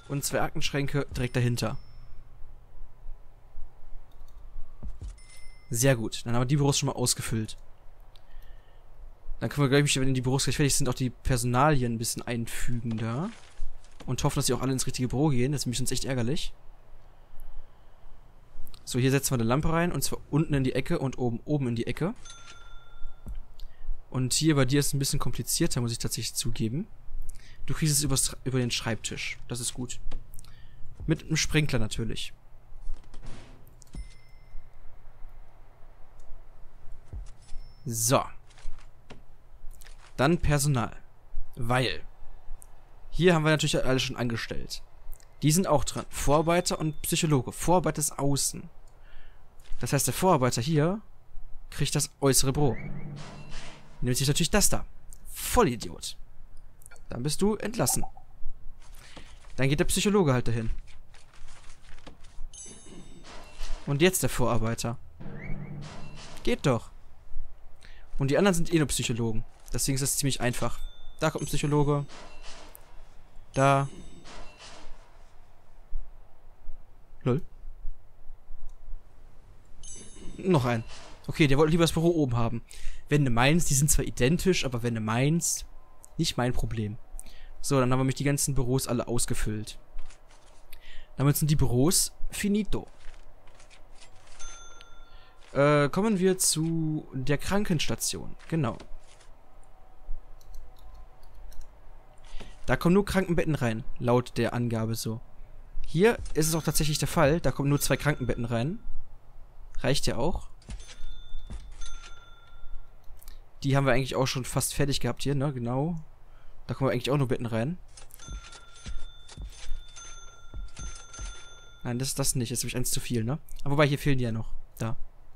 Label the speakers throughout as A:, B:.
A: und 2 Aktenschränke direkt dahinter. Sehr gut. Dann haben wir die Büros schon mal ausgefüllt. Dann können wir, glaube ich, wenn die Büros gleich fertig sind, auch die Personalien ein bisschen einfügen da. Und hoffen, dass die auch alle ins richtige Büro gehen. Das ist nämlich sonst echt ärgerlich. So, hier setzen wir eine Lampe rein. Und zwar unten in die Ecke und oben in die Ecke. Und hier bei dir ist es ein bisschen komplizierter, muss ich tatsächlich zugeben. Du kriegst es über den Schreibtisch. Das ist gut. Mit einem Sprinkler natürlich. So. Dann Personal. Weil hier haben wir natürlich alle schon angestellt. Die sind auch dran. Vorarbeiter und Psychologe. Vorarbeiter ist außen. Das heißt, der Vorarbeiter hier kriegt das äußere Büro. Nimmt sich natürlich das da. Vollidiot. Dann bist du entlassen. Dann geht der Psychologe halt dahin. Und jetzt der Vorarbeiter. Geht doch. Und die anderen sind eh nur Psychologen. Deswegen ist das ziemlich einfach. Da kommt ein Psychologe. Da. Lol. Noch ein. Okay, der wollte lieber das Büro oben haben. Wenn du meinst, die sind zwar identisch, aber wenn du meinst, nicht mein Problem. So, dann haben wir nämlich die ganzen Büros alle ausgefüllt. Damit sind die Büros finito. Kommen wir zu der Krankenstation. Genau. Da kommen nur Krankenbetten rein, laut der Angabe so. Hier ist es auch tatsächlich der Fall. Da kommen nur 2 Krankenbetten rein. Reicht ja auch. Die haben wir eigentlich auch schon fast fertig gehabt hier, ne? Genau. Da kommen eigentlich auch nur Betten rein. Nein, das ist das nicht. Jetzt habe ich eins zu viel, ne? Aber wobei, hier fehlen die ja noch. Da.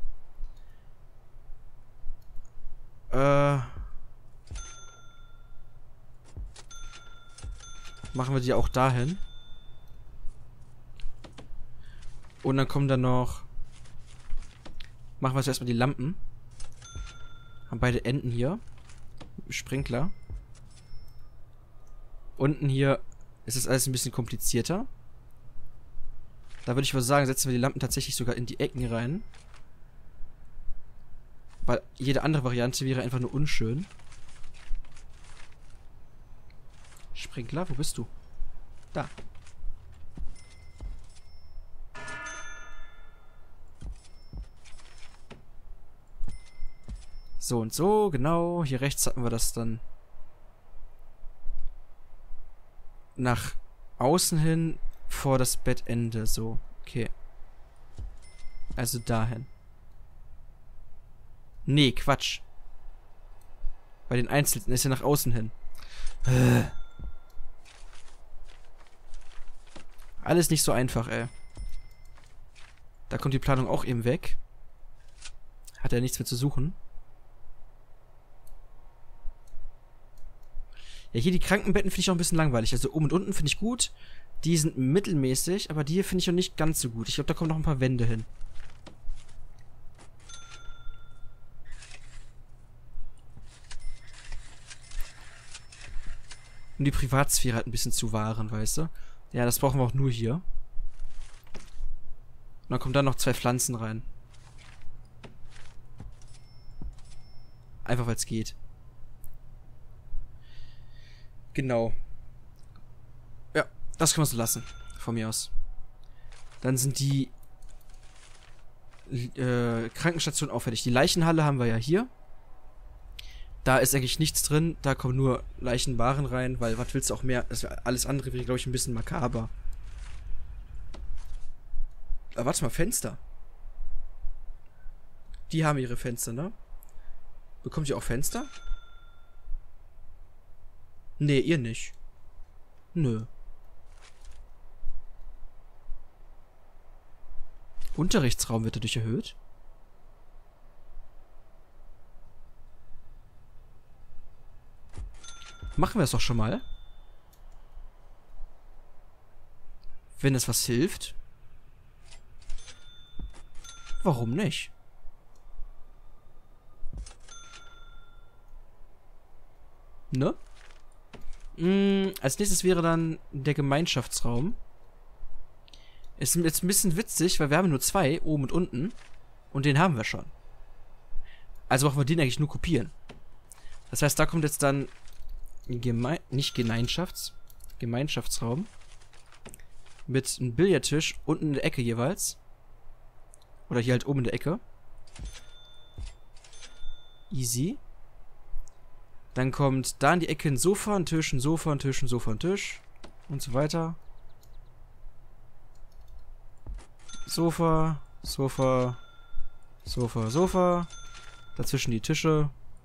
A: Machen wir die auch dahin. Und dann kommen da noch... Machen wir zuerst mal die Lampen. Haben beide Enden hier. Mit dem Sprinkler. Unten hier ist es alles ein bisschen komplizierter. Da würde ich mal sagen, setzen wir die Lampen tatsächlich sogar in die Ecken rein. Weil jede andere Variante wäre einfach nur unschön. Sprinkler, wo bist du? Da. So und so, genau. Hier rechts hatten wir das dann nach außen hin vor das Bettende. So, okay. Also dahin. Nee, Quatsch. Bei den Einzelnen ist ja nach außen hin. Alles nicht so einfach, ey. Da kommt die Planung auch eben weg. Hat er nichts mehr zu suchen. Ja, hier die Krankenbetten finde ich auch ein bisschen langweilig. Also oben und unten finde ich gut. Die sind mittelmäßig, aber die hier finde ich auch nicht ganz so gut. Ich glaube, da kommen noch ein paar Wände hin. Um die Privatsphäre halt ein bisschen zu wahren, weißt du? Ja, das brauchen wir auch nur hier. Und dann kommen da noch 2 Pflanzen rein. Einfach, weil es geht. Genau. Ja, das können wir so lassen. Von mir aus. Dann sind die Krankenstationen auch fertig. Die Leichenhalle haben wir ja hier. Da ist eigentlich nichts drin. Da kommen nur Leichenwaren rein, weil was willst du auch mehr? Alles andere wäre, glaube ich, ein bisschen makaber. Aber warte mal, Fenster. Die haben ihre Fenster, ne? Bekommt ihr auch Fenster? Nee, ihr nicht. Nö. Unterrichtsraum wird dadurch erhöht. Machen wir es doch schon mal. Wenn es was hilft. Warum nicht? Ne? Als nächstes wäre dann der Gemeinschaftsraum. Ist jetzt ein bisschen witzig, weil wir haben nur 2, oben und unten. Und den haben wir schon. Also brauchen wir den eigentlich nur kopieren. Das heißt, da kommt jetzt dann nicht Gemeinschaftsraum. Mit einem Billardtisch unten in der Ecke jeweils. Oder hier halt oben in der Ecke. Easy. Dann kommt da in die Ecke ein Sofa, ein Tisch, ein Sofa, ein Tisch, ein Sofa, ein Tisch. Und so weiter. Sofa, Sofa, Sofa, Sofa. Dazwischen die Tische.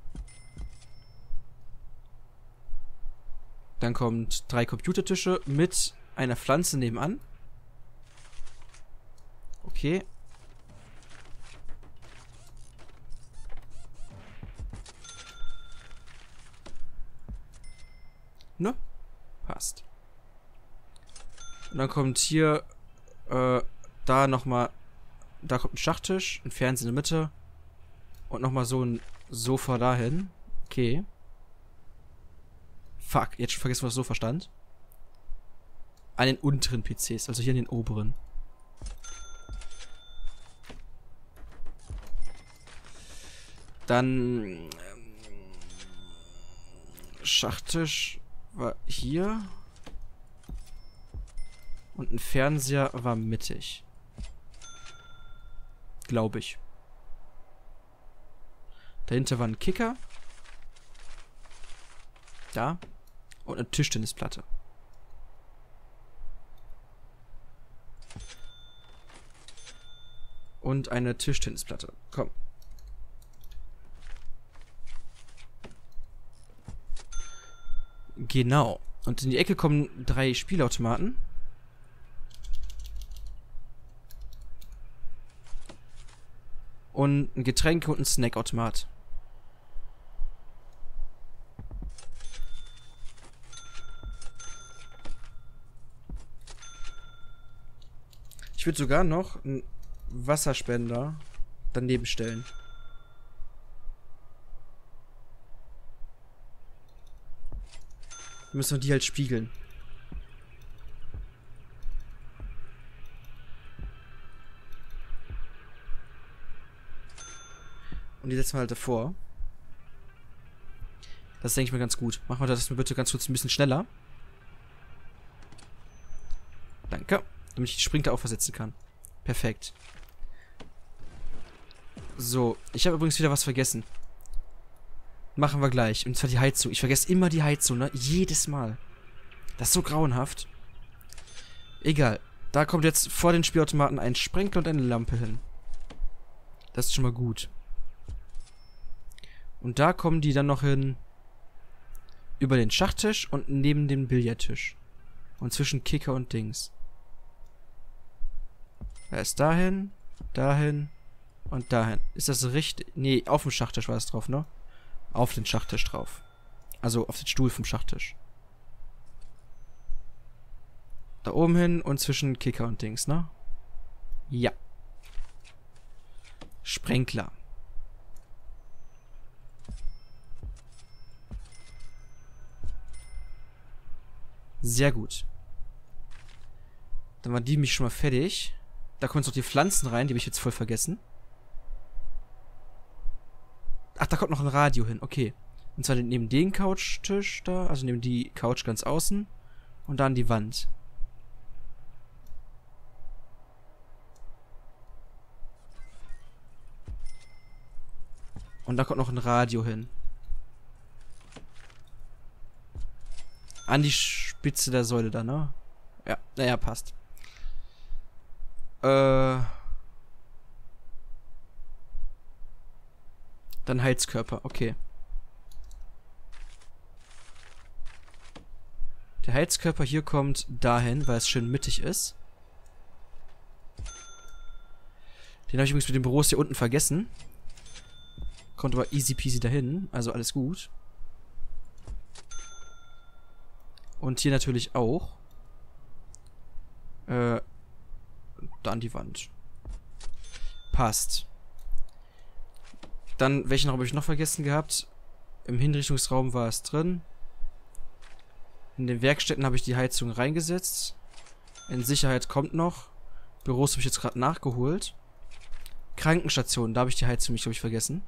A: Dann kommt 3 Computertische mit einer Pflanze nebenan. Okay. Ne? Passt. Und dann kommt hier, da nochmal, da kommt ein Schachtisch, ein Fernseher in der Mitte und nochmal so ein Sofa dahin. Okay. Fuck, jetzt schon vergessen, was das Sofa stand. An den unteren PCs, also hier an den oberen. Dann Schachtisch war hier. Und ein Fernseher war mittig. Glaube ich. Dahinter war ein Kicker. Da. Und eine Tischtennisplatte. Und eine Tischtennisplatte. Komm. Genau. Und in die Ecke kommen 3 Spielautomaten. Und ein Getränke- und ein Snackautomat. Ich würde sogar noch einen Wasserspender daneben stellen. Müssen wir die halt spiegeln. Und die setzen wir halt davor. Das denke ich mir ganz gut. Machen wir das bitte ganz kurz ein bisschen schneller. Danke. Damit ich die Sprinter auch versetzen kann. Perfekt. So, ich habe übrigens wieder was vergessen. Machen wir gleich. Und zwar die Heizung. Ich vergesse immer die Heizung, ne? Jedes Mal. Das ist so grauenhaft. Egal. Da kommt jetzt vor den Spielautomaten ein Sprenkel und eine Lampe hin. Das ist schon mal gut. Und da kommen die dann noch hin über den Schachtisch und neben dem Billardtisch. Und zwischen Kicker und Dings. Da ist dahin, dahin und dahin. Ist das richtig? Nee, auf dem Schachtisch war es drauf, ne? Auf den Schachtisch drauf. Also auf den Stuhl vom Schachtisch. Da oben hin und zwischen Kicker und Dings, ne? Ja. Sprenkler. Sehr gut. Dann waren die mich schon mal fertig. Da kommen jetzt noch die Pflanzen rein, die habe ich jetzt voll vergessen. Ach, da kommt noch ein Radio hin, okay. Und zwar neben den Couchtisch da, also neben die Couch ganz außen. Und dann die Wand. Und da kommt noch ein Radio hin. An die Spitze der Säule da, ne? Ja, naja, passt. Dann Heizkörper, okay. Der Heizkörper hier kommt dahin, weil es schön mittig ist. Den habe ich übrigens mit den Büros hier unten vergessen. Kommt aber easy peasy dahin, also alles gut. Und hier natürlich auch. Da an die Wand. Passt. Dann, welchen Raum habe ich noch vergessen gehabt? Im Hinrichtungsraum war es drin. In den Werkstätten habe ich die Heizung reingesetzt. In Sicherheit kommt noch. Büros habe ich jetzt gerade nachgeholt. Krankenstation, da habe ich die Heizung nicht, glaube ich, vergessen.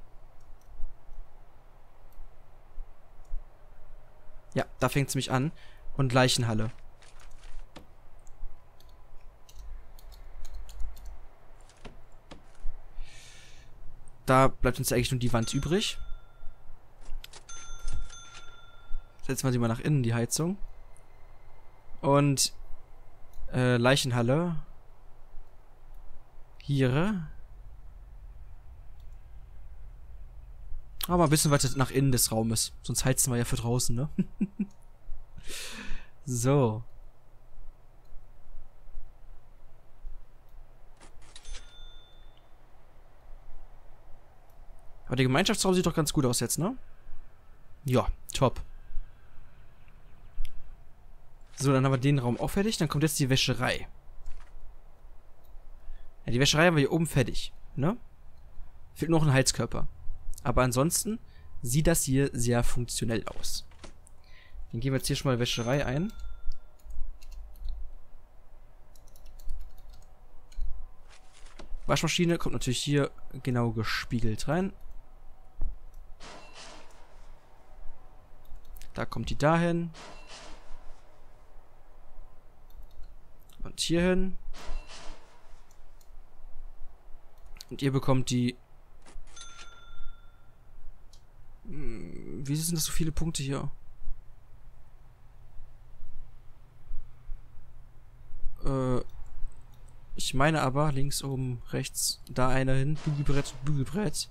A: Ja, da fängt es mich an. Und Leichenhalle. Da bleibt uns eigentlich nur die Wand übrig. Setzen wir sie mal nach innen, die Heizung. Und Leichenhalle. Hier. Aber ein bisschen weiter nach innen des Raumes. Sonst heizen wir ja für draußen, ne? So. Aber der Gemeinschaftsraum sieht doch ganz gut aus jetzt, ne? Ja, top. So, dann haben wir den Raum auch fertig. Dann kommt jetzt die Wäscherei. Ja, die Wäscherei haben wir hier oben fertig, ne? Fehlt noch ein Heizkörper. Aber ansonsten sieht das hier sehr funktionell aus. Dann gehen wir jetzt hier schon mal Wäscherei ein. Waschmaschine kommt natürlich hier genau gespiegelt rein. Da kommt die dahin. Und hier hin. Und ihr bekommt die... Wieso sind das so viele Punkte hier? Ich meine aber, links oben, rechts, da einer hin. Bügelbrett, Bügelbrett.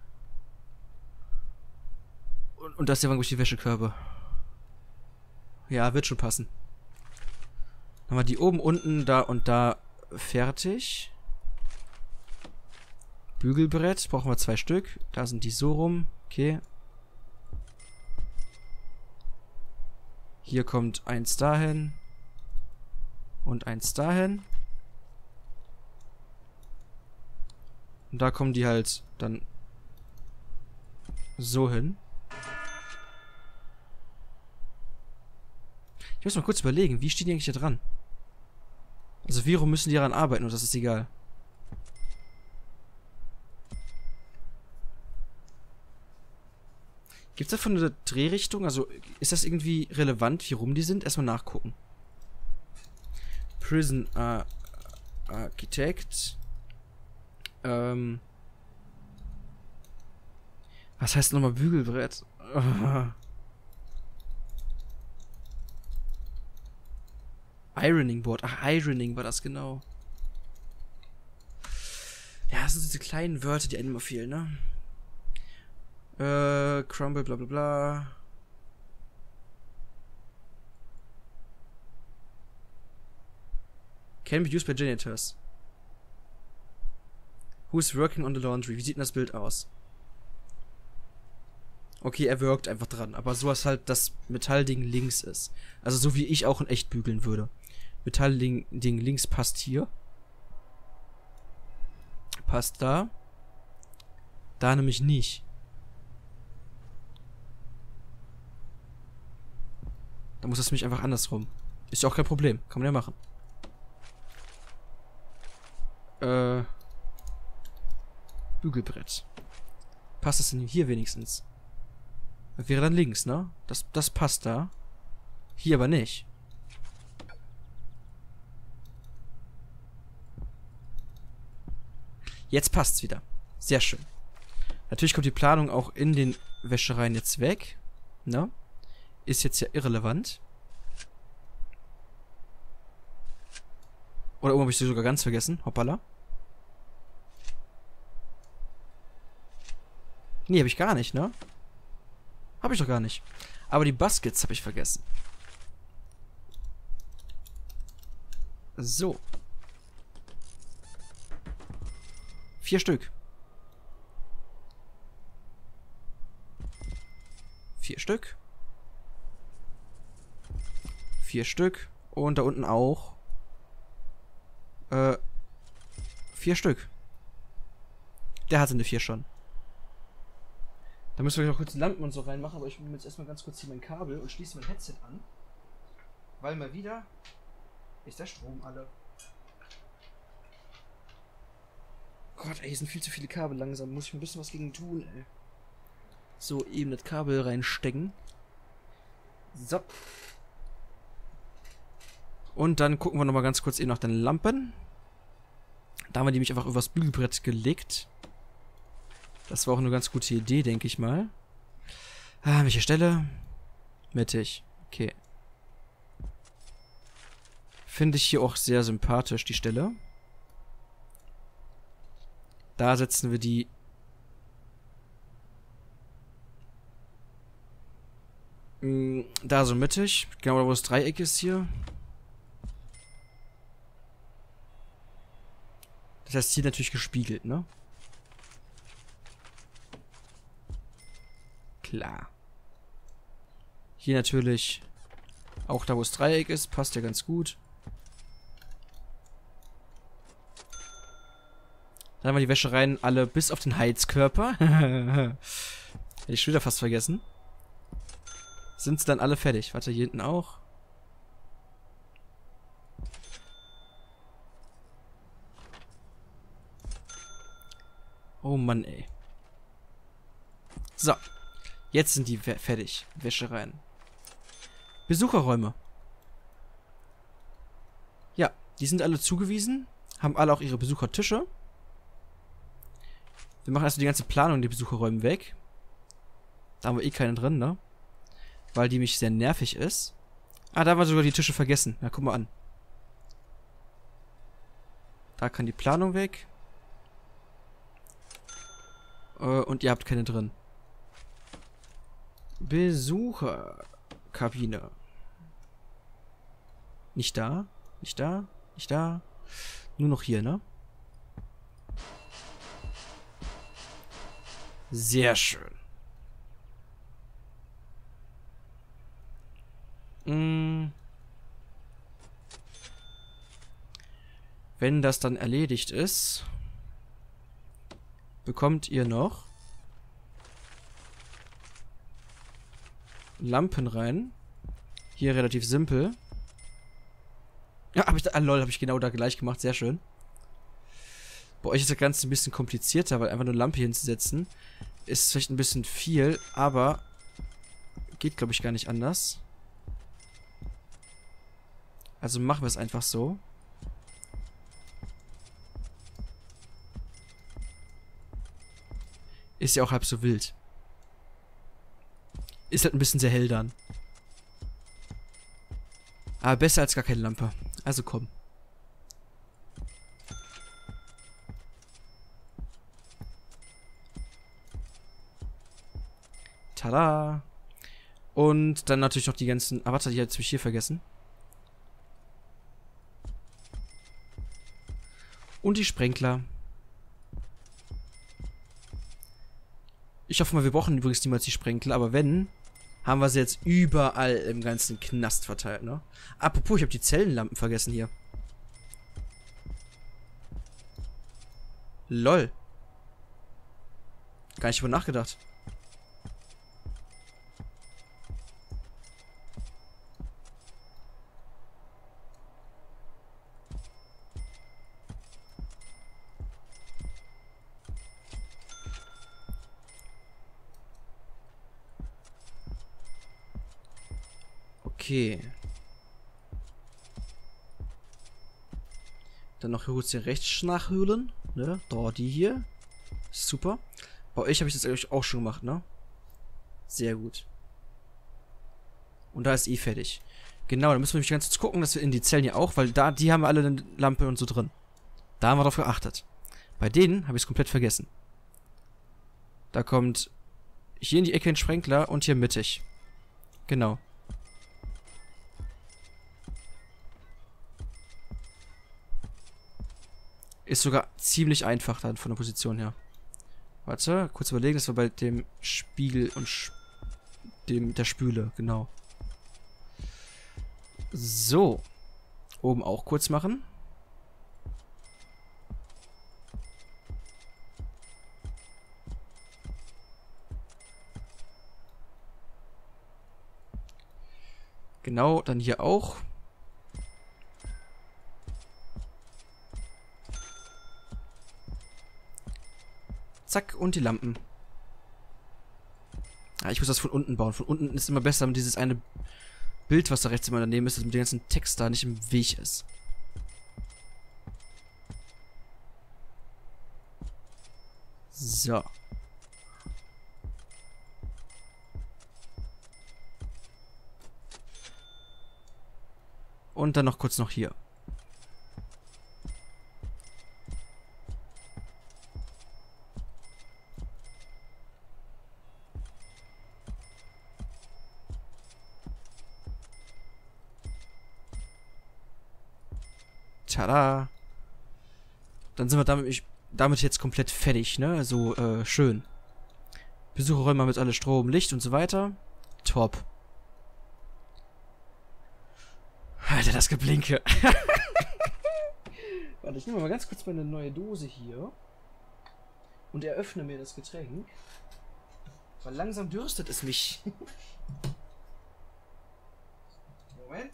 A: Und das hier waren, glaube ich, die Wäschekörbe. Ja, wird schon passen. Dann haben wir die oben, unten, da und da fertig. Bügelbrett, brauchen wir 2 Stück. Da sind die so rum. Okay. Hier kommt eins dahin. Und eins dahin. Und da kommen die halt dann so hin. Ich muss mal kurz überlegen, wie stehen die eigentlich hier dran? Also wie rum müssen die daran arbeiten, und das ist egal. Gibt es davon eine Drehrichtung? Also ist das irgendwie relevant, wie rum die sind? Erstmal nachgucken. Prison Architect. Was heißt nochmal Bügelbrett? Ironing Board. Ach, Ironing war das genau. Ja, das sind diese kleinen Wörter, die einem immer fehlen, ne? Crumble, bla bla bla. Can be used by janitors. Who's working on the laundry? Wie sieht denn das Bild aus? Okay, er wirkt einfach dran, aber so was halt das Metallding links ist. Also so wie ich auch in echt bügeln würde. Metallding links passt hier. Passt da. Da nämlich nicht. Da muss es nämlich einfach andersrum. Ist ja auch kein Problem. Kann man ja machen. Bügelbrett. Passt das denn hier wenigstens? Das wäre dann links, ne? Das passt da. Hier aber nicht. Jetzt passt's wieder. Sehr schön. Natürlich kommt die Planung auch in den Wäschereien jetzt weg. Ne? Ist jetzt ja irrelevant. Oder oben habe ich sie sogar ganz vergessen. Hoppala. Nee, habe ich gar nicht, ne? Habe ich doch gar nicht. Aber die Baskets habe ich vergessen. So. 4 Stück. 4 Stück. 4 Stück. Und da unten auch. 4 Stück. Der hatte eine 4 schon. Da müssen wir noch kurz die Lampen und so reinmachen, aber ich nehme jetzt erstmal ganz kurz hier mein Kabel und schließe mein Headset an. Weil mal wieder ist der Strom alle. Gott, ey, hier sind viel zu viele Kabel langsam. Muss ich ein bisschen was gegen tun, ey. So, eben das Kabel reinstecken. So. Und dann gucken wir nochmal ganz kurz eben nach den Lampen. Da haben wir die mich einfach übers Bügelbrett gelegt. Das war auch eine ganz gute Idee, denke ich mal. Ah, welche Stelle? Mittig. Okay. Finde ich hier auch sehr sympathisch, die Stelle. Da setzen wir die... Da so mittig. Genau da, wo das Dreieck ist hier. Das heißt hier natürlich gespiegelt, ne? Klar. Hier natürlich auch da, wo das Dreieck ist. Passt ja ganz gut. Dann haben wir die Wäschereien alle bis auf den Heizkörper. Hätte ich schon wieder fast vergessen. Sind sie dann alle fertig? Warte, hier hinten auch. Oh Mann, ey. So. Jetzt sind die fertig. Wäschereien. Besucherräume. Ja, die sind alle zugewiesen. Haben alle auch ihre Besuchertische. Wir machen also die ganze Planung in die Besucherräume weg. Da haben wir eh keine drin, ne? Weil die mich sehr nervig ist. Ah, da haben wir sogar die Tische vergessen. Na, guck mal an. Da kann die Planung weg. Und ihr habt keine drin. Besucherkabine. Nicht da. Nicht da. Nicht da. Nur noch hier, ne? Sehr schön. Wenn das dann erledigt ist, bekommt ihr noch Lampen rein. Hier relativ simpel. Ja, habe ich da, lol, habe ich genau da gleich gemacht. Sehr schön. Bei euch ist das Ganze ein bisschen komplizierter, weil einfach nur Lampe hinzusetzen ist vielleicht ein bisschen viel, aber geht, glaube ich, gar nicht anders. Also machen wir es einfach so. Ist ja auch halb so wild. Ist halt ein bisschen sehr hell dann. Aber besser als gar keine Lampe. Also komm. Tada! Und dann natürlich noch die ganzen... Ah, warte, die habe ich hier vergessen. Und die Sprenkler. Ich hoffe mal, wir brauchen übrigens niemals die Sprenkler, aber wenn, haben wir sie jetzt überall im ganzen Knast verteilt, ne? Apropos, ich habe die Zellenlampen vergessen hier. Lol. Gar nicht drüber nachgedacht. Okay. Dann noch kurz den rechts nachhöhlen. Ne? Da, die hier. Super. Bei euch habe ich das eigentlich auch schon gemacht, ne? Sehr gut. Und da ist eh fertig. Genau, dann müssen wir nämlich ganz kurz gucken, dass wir in die Zellen hier auch, weil da, die haben alle eine Lampe und so drin. Da haben wir darauf geachtet. Bei denen habe ich es komplett vergessen. Da kommt hier in die Ecke ein Sprenkler und hier mittig. Genau. Ist sogar ziemlich einfach dann von der Position her. Warte, kurz überlegen, das war bei dem Spiegel und der Spüle, genau. So. Oben auch kurz machen. Genau, dann hier auch. Zack, und die Lampen. Ja, ich muss das von unten bauen. Von unten ist immer besser, damit dieses eine Bild, was da rechts immer daneben ist, mit dem ganzen Text da nicht im Weg ist. So. Und dann noch kurz noch hier. Tada. Dann sind wir damit jetzt komplett fertig, ne? Also, schön. Besucherräume haben jetzt alle Strom, Licht und so weiter. Top. Alter, das Geblinke. Warte, ich nehme mal ganz kurz meine neue Dose hier. Und eröffne mir das Getränk. Weil langsam dürstet es mich. Moment.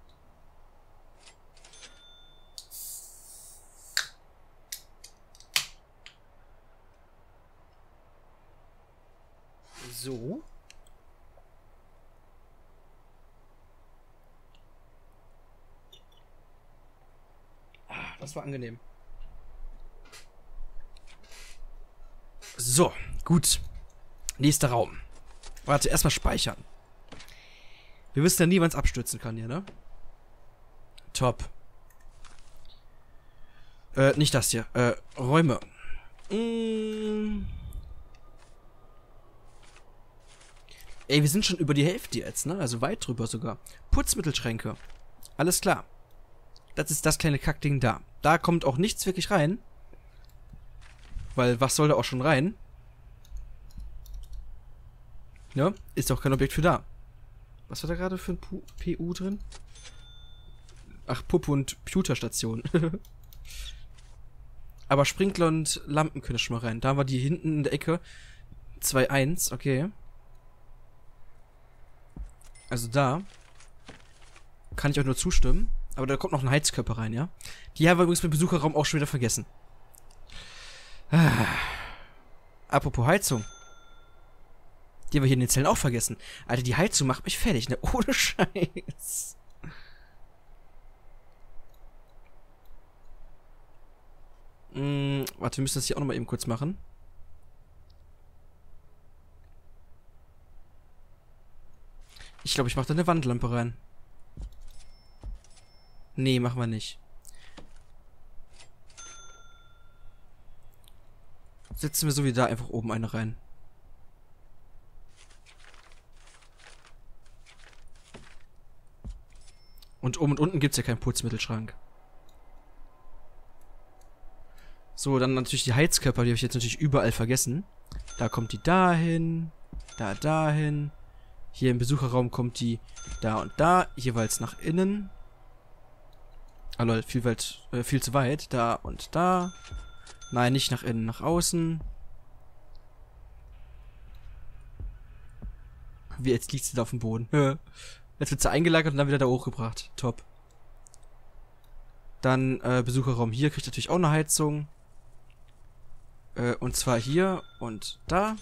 A: So. Das war angenehm. So, gut. Nächster Raum. Warte, erstmal speichern. Wir wissen ja nie, wann es abstürzen kann hier, ne? Top. Nicht das hier. Räume. Ey, wir sind schon über die Hälfte jetzt, ne? Also weit drüber sogar. Putzmittelschränke. Alles klar. Das ist das kleine Kackding da. Da kommt auch nichts wirklich rein. Weil, was soll da auch schon rein? Ja, ist auch kein Objekt für da. Was war da gerade für ein PU drin? Ach, Puppe und Computerstation. Aber Sprinkler und Lampen können schon mal rein. Da war die hinten in der Ecke 2.1, okay. Also da kann ich auch nur zustimmen. Aber da kommt noch ein Heizkörper rein, ja? Die haben wir übrigens mit Besucherraum auch schon wieder vergessen. Apropos Heizung. Die haben wir hier in den Zellen auch vergessen. Alter, die Heizung macht mich fertig, ne? Ohne Scheiß. Warte, wir müssen das hier auch nochmal eben kurz machen. Ich glaube, ich mache da eine Wandlampe rein. Nee, machen wir nicht. Setzen wir so wie da einfach oben eine rein. Und oben und unten gibt es ja keinen Putzmittelschrank. So, dann natürlich die Heizkörper, die habe ich jetzt natürlich überall vergessen. Da kommt die dahin, dahin. Hier im Besucherraum kommt die da und da, jeweils nach innen. Ah lol, viel zu weit. Da und da. Nein, nicht nach innen, nach außen. Wie, jetzt liegt sie da auf dem Boden. Jetzt wird sie eingelagert und dann wieder da hochgebracht. Top. Dann Besucherraum hier kriegt natürlich auch eine Heizung. Und zwar hier und da.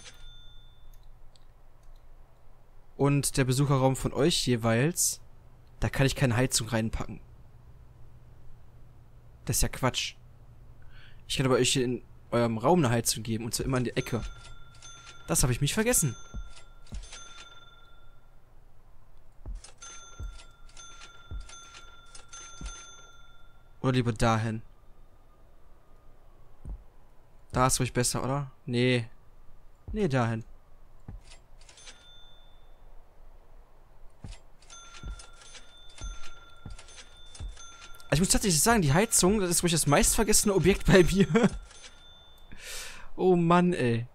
A: Und der Besucherraum von euch jeweils, da kann ich keine Heizung reinpacken. Das ist ja Quatsch. Ich kann aber euch hier in eurem Raum eine Heizung geben, und zwar immer in die Ecke. Das habe ich mich vergessen. Oder lieber dahin. Da ist ruhig besser, oder? Nee. Nee, dahin. Ich muss tatsächlich sagen, die Heizung, das ist ruhig das meistvergessene Objekt bei mir. Oh Mann, ey.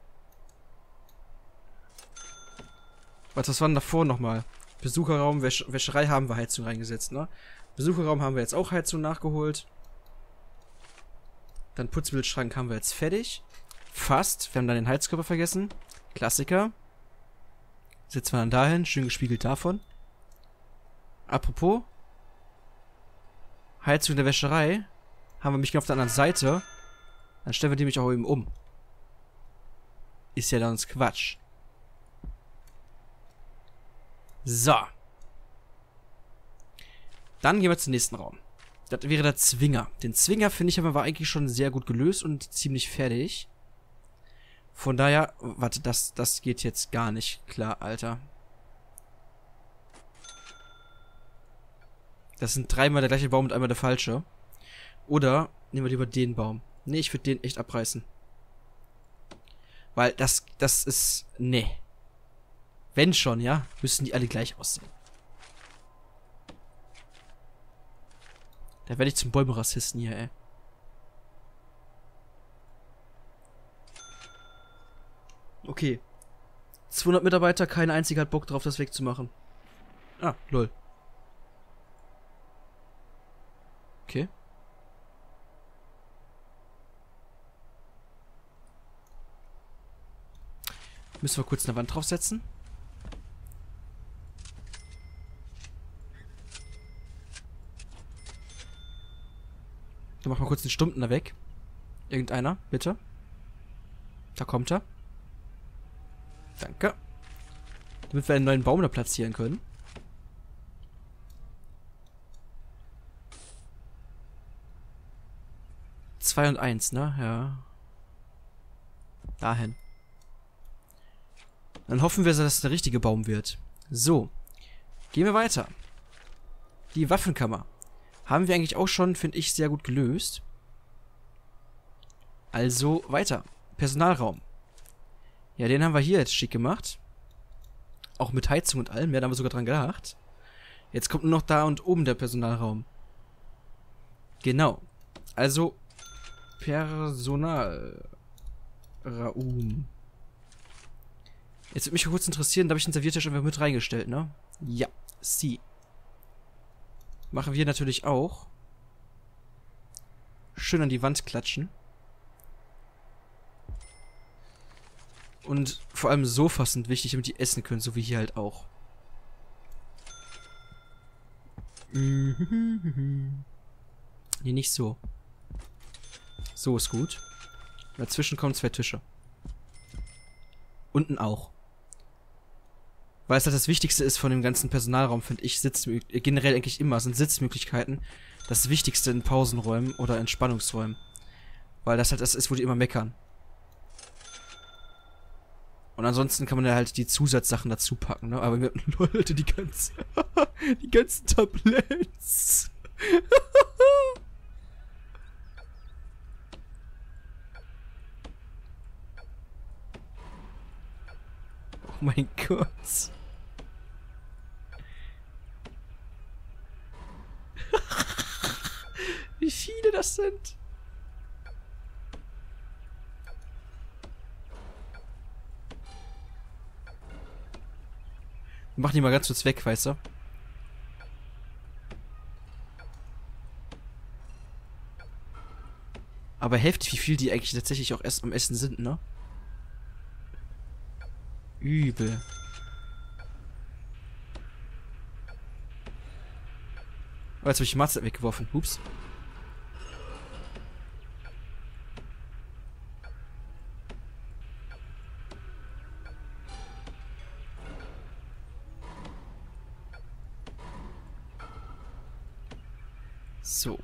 A: Was war denn davor nochmal? Besucherraum, Wäscherei haben wir Heizung reingesetzt, ne? Besucherraum haben wir jetzt auch Heizung nachgeholt. Dann Putzmittelschrank haben wir jetzt fertig. Fast. Wir haben dann den Heizkörper vergessen. Klassiker. Setzen wir dann dahin. Schön gespiegelt davon. Apropos. Heizung der Wäscherei. Haben wir mich auf der anderen Seite. Dann stellen wir die mich auch eben um. ist ja sonst Quatsch. So. Dann gehen wir zum nächsten Raum. Das wäre der Zwinger. Den Zwinger, finde ich, war eigentlich schon sehr gut gelöst und ziemlich fertig. Von daher, warte, das geht jetzt gar nicht klar, Alter. Das sind dreimal der gleiche Baum und einmal der falsche. Oder nehmen wir lieber den Baum. Nee, ich würde den echt abreißen. Weil das ist... Nee. Wenn schon, ja, müssen die alle gleich aussehen. Da werde ich zum Bäume-Rassisten hier, ey. Okay. 200 Mitarbeiter, kein einziger hat Bock drauf, das wegzumachen. Ah, lol. Okay. Müssen wir kurz eine Wand draufsetzen. Dann machen wir kurz den Stumpen da weg. Irgendeiner, bitte. Da kommt er. Danke. Damit wir einen neuen Baum da platzieren können. Zwei und eins, ne? Ja. Dahin. Dann hoffen wir, dass es der richtige Baum wird. So. Gehen wir weiter. Die Waffenkammer. Haben wir eigentlich auch schon, finde ich, sehr gut gelöst. Also weiter. Personalraum. Ja, den haben wir hier jetzt schick gemacht. Auch mit Heizung und allem. Ja, da haben wir sogar dran gedacht. Jetzt kommt nur noch da und oben der Personalraum. Genau. Also Personalraum. Jetzt würde mich kurz interessieren, da habe ich den Serviertisch einfach mit reingestellt, ne? Ja, sie. Machen wir natürlich auch. Schön an die Wand klatschen. Und vor allem Sofas sind wichtig, damit die essen können, so wie hier halt auch. Nee, nicht so. So ist gut. Dazwischen kommen 2 Tische. Unten auch. Weil es halt das Wichtigste ist von dem ganzen Personalraum, finde ich, generell eigentlich immer, sind Sitzmöglichkeiten das Wichtigste in Pausenräumen oder Entspannungsräumen. Weil das halt das ist, wo die immer meckern. Und ansonsten kann man ja halt die Zusatzsachen dazu packen, ne? Aber wir Leute, die ganzen Tabletts. Oh mein Gott. Wie viele das sind. Mach die mal ganz kurz weg, weißt du? Aber heftig, wie viel die eigentlich tatsächlich auch erst am Essen sind, ne? Übel. Oh, jetzt habe ich die Matze weggeworfen. Ups. So.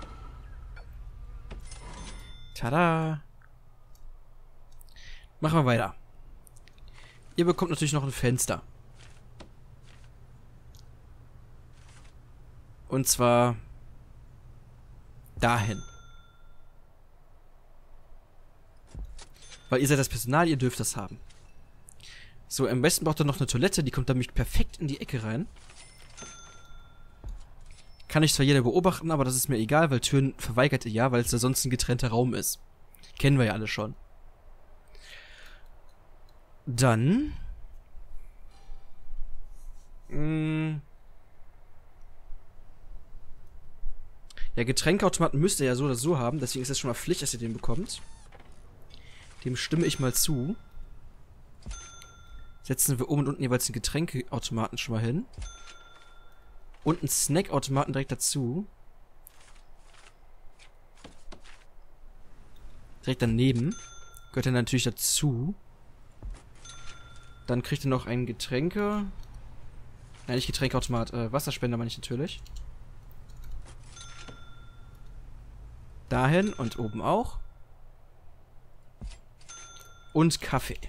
A: Tada. Machen wir weiter. Ihr bekommt natürlich noch ein Fenster. Und zwar dahin. Weil ihr seid das Personal, ihr dürft das haben. So, am besten braucht ihr noch eine Toilette, die kommt damit perfekt in die Ecke rein. Kann ich zwar jeder beobachten, aber das ist mir egal, weil Türen verweigert ihr ja, weil es da sonst ein getrennter Raum ist. Kennen wir ja alle schon. Dann... Ja, Getränkeautomaten müsst ihr ja so oder so haben, deswegen ist es schon mal Pflicht, dass ihr den bekommt. Dem stimme ich mal zu. Setzen wir oben und unten jeweils den Getränkeautomaten schon mal hin. Und einen Snackautomaten direkt dazu. Direkt daneben. Gehört dann natürlich dazu. Dann kriegt ihr noch ein Getränke. Nein, nicht Getränkeautomat. Wasserspender meine ich natürlich. Dahin und oben auch. Und Kaffee.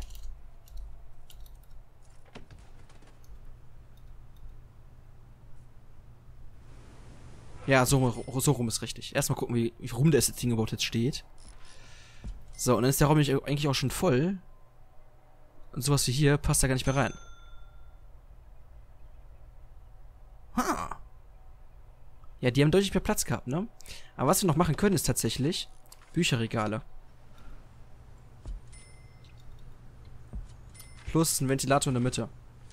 A: Ja, so rum ist richtig. Erstmal gucken, wie rum das Ding überhaupt jetzt steht. So, und dann ist der Raum eigentlich auch schon voll. Und sowas wie hier passt da gar nicht mehr rein. Ha. Ja, die haben deutlich mehr Platz gehabt, ne? Aber was wir noch machen können, ist tatsächlich Bücherregale. Plus ein Ventilator in der Mitte.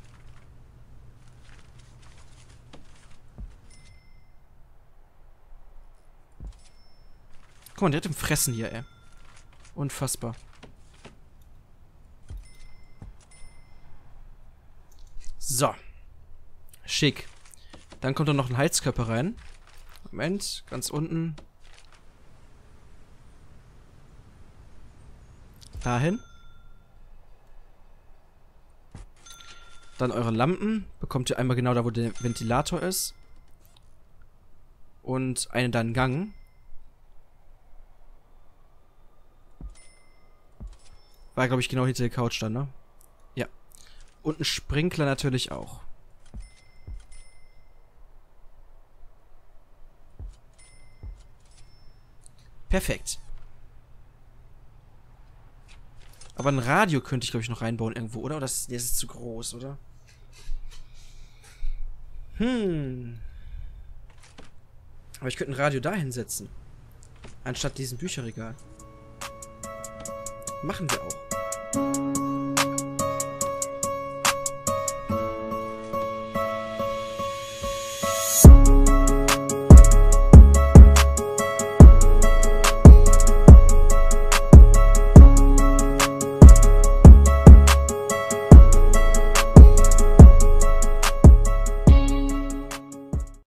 A: Guck mal, der hat im Fressen hier, ey. Unfassbar. So. Schick. Dann kommt da noch ein Heizkörper rein. Moment, ganz unten. Dahin. Dann eure Lampen. Bekommt ihr einmal genau da, wo der Ventilator ist. Und einen dann Gang. War, glaube ich, genau hinter der Couch dann, ne? Ja. Und ein Sprinkler natürlich auch. Perfekt. Aber ein Radio könnte ich, glaube ich, noch reinbauen irgendwo, oder? Oder das ist zu groß, oder? Aber ich könnte ein Radio da hinsetzen. Anstatt diesem Bücherregal. Machen wir auch.